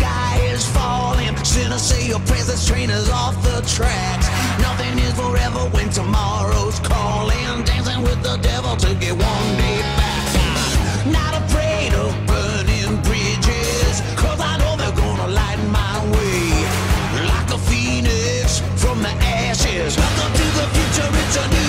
sky is falling. Sinners say your presence, train is off the tracks. Nothing is forever when tomorrow's calling. Dancing with the devil to get one day back. I'm not afraid of burning bridges, 'cause I know they're gonna light my way. Like a phoenix from the ashes, welcome to the future, it's a new